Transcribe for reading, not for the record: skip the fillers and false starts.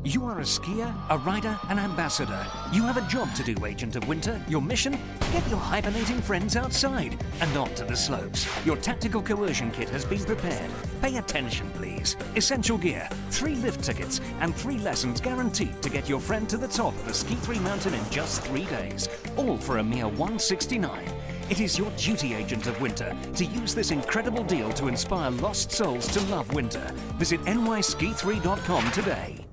You are a skier, a rider, an ambassador. You have a job to do, Agent of Winter. Your mission? Get your hibernating friends outside and not to the slopes. Your tactical coercion kit has been prepared. Pay attention, please. Essential gear, 3 lift tickets, and 3 lessons guaranteed to get your friend to the top of the SKI3 mountain in just 3 days. All for a mere $169. It is your duty, Agent of Winter, to use this incredible deal to inspire lost souls to love winter. Visit nyski3.com today.